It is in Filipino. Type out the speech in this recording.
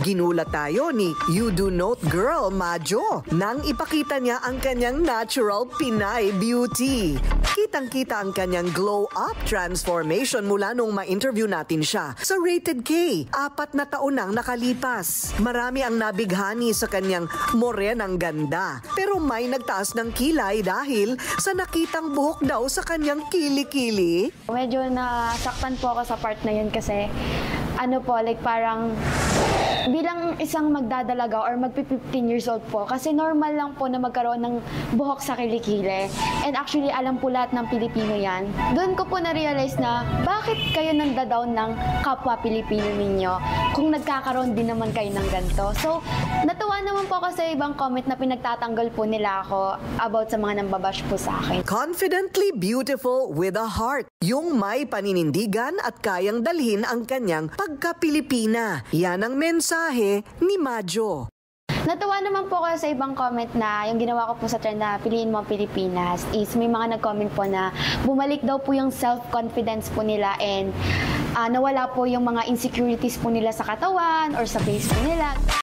Ginulat tayo ni You Do Note Girl Majo nang ipakita niya ang kanyang natural Pinay beauty. Kitang-kita ang kanyang glow-up transformation mula nung ma-interview natin siya sa Rated K. 4 na taon nang nakalipas. Marami ang nabighani sa kanyang morenang ganda. Pero may nagtaas ng kilay dahil sa nakitang buhok daw sa kanyang kili-kili. Medyo nasaktan po ako sa part na yun kasi parang bilang isang magdadalaga or magpi-15 years old po, kasi normal lang po na magkaroon ng buhok sa kilikili. And actually, alam po lahat ng Pilipino yan. Doon ko po na-realize na bakit kayo nagda-down ng kapwa Pilipino ninyo kung nagkakaroon din naman kayo ng ganito. So, natuwa naman po ako sa ibang comment na pinagtatanggol po nila ako about sa mga nambabash po sa akin. Confidently beautiful with a heart. Yung may paninindigan at kayang dalhin ang kanyang pagka-Pilipina. Yan ang mensahe ni Majo. Natuwa naman po ako sa ibang comment na yung ginawa ko po sa trend na piliin mo ang Pilipinas is may mga nag-comment po na bumalik daw po yung self-confidence po nila and nawala po yung mga insecurities po nila sa katawan or sa face po nila.